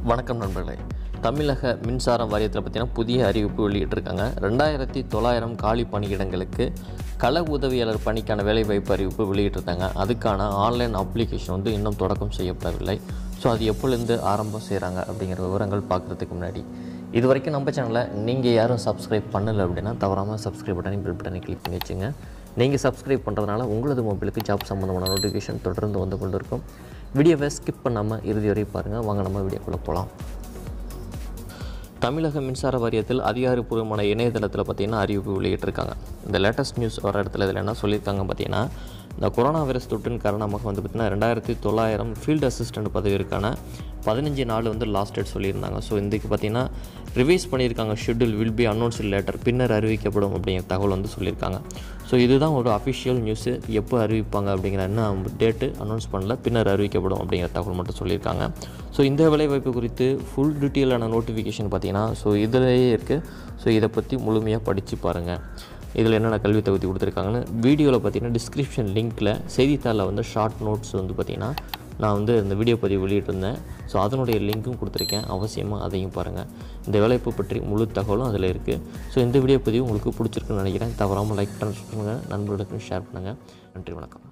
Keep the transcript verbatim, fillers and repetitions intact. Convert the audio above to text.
வணக்கம் நண்பர்களே. தமிழக மின்சார வாரியத்தில் பார்த்தீங்கன்னா புதிய அறிவிப்பு வெளியிட்டிருக்காங்க. ரெண்டாயிரத்தி தொள்ளாயிரம் காலி பணியிடங்களுக்கு கள உதவியாளர் பணிக்கான வேலைவாய்ப்பு அறிவிப்பு வெளியிட்டிருந்தாங்க. அதுக்கான ஆன்லைன் அப்ளிகேஷன் வந்து இன்னும் தொடக்கம் செய்யப்படவில்லை. ஸோ அது எப்போலேருந்து ஆரம்பம் செய்கிறாங்க அப்படிங்கிற விவரங்கள் பார்க்குறதுக்கு முன்னாடி இது வரைக்கும் நம்ம சேனலை நீங்கள் யாரும் சப்ஸ்கிரைப் பண்ணலை அப்படின்னா தவறாமல் சப்ஸ்கிரைப் பட்டனை பில் பட்டனை கிளிக் பண்ணி வச்சுங்க. நீங்கள் சப்ஸ்கிரைப் பண்ணுறதுனால உங்களது மொபைலுக்கு ஜாப் சம்மந்தமான நோட்டிஃபிகேஷன் தொடர்ந்து வந்து கொண்டு இருக்கும். வீடியோவை ஸ்கிப் பண்ணாமல் இறுதி வரை பாருங்கள். வாங்க நம்ம வீடியோக்குள்ளே போகலாம். தமிழக மின்சார வாரியத்தில் அதிகாரப்பூர்வமான இணையதளத்தில் பார்த்திங்கன்னா அறிவிப்பு வெளியிட்டிருக்காங்க. இந்த லேட்டஸ்ட் நியூஸ் வர இடத்துல இதில் என்ன சொல்லியிருக்காங்க பார்த்தீங்கன்னா, இந்த கொரோனா வைரஸ் தொற்றின் காரணமாக வந்து பார்த்திங்கன்னா ரெண்டாயிரத்தி தொள்ளாயிரம் ஃபீல்டு அசிஸ்டண்ட் பதவிற்கான பதினஞ்சு நாள் வந்து லாஸ்ட் டேட் சொல்லியிருந்தாங்க. ஸோ இதுக்கு பார்த்திங்கன்னா ரிவைஸ் பண்ணியிருக்காங்க. Schedule will be announced later, பின்னர் அறிவிக்கப்படும் அப்படிங்கிற தகவல் வந்து சொல்லியிருக்காங்க. ஸோ இதுதான் ஒரு அஃபிஷியல் நியூஸு. எப்போ அறிவிப்பாங்க அப்படிங்கிற இன்னும் டேட்டு அனௌன்ஸ் பண்ணல, பின்னர் அறிவிக்கப்படும் அப்படிங்கிற தகவல் மட்டும் சொல்லியிருக்காங்க. ஸோ இந்த வேலைவாய்ப்பு குறித்து ஃபுல் டீட்டெயிலான நோட்டிஃபிகேஷன் பார்த்திங்கன்னா ஸோ இதிலேயே இருக்குது. ஸோ இதை பற்றி முழுமையாக படித்து பாருங்கள். இதில் என்னென்ன கல்வி தகுதி கொடுத்துருக்காங்கன்னு வீடியோவில் பார்த்தீங்கன்னா டிஸ்கிரிப்ஷன் லிங்க்கில் செய்தித்தாளில் வந்து ஷார்ட் நோட்ஸ் வந்து பார்த்திங்கன்னா நான் வந்து இந்த வீடியோ பதிவு வெளியிட்டிருந்தேன். ஸோ அதனுடைய லிங்க்கும் கொடுத்துருக்கேன். அவசியமாக அதையும் பாருங்கள். இந்த வேலைப்பு பற்றி முழு தகவலும் அதில் இருக்குது. ஸோ இந்த வீடியோ பதிவு உங்களுக்கு பிடிச்சிருக்குன்னு நினைக்கிறேன். தவறாமல் லைக் பண்ணுங்கள், நண்பர்களுக்கு ஷேர் பண்ணுங்கள். நன்றி, வணக்கம்.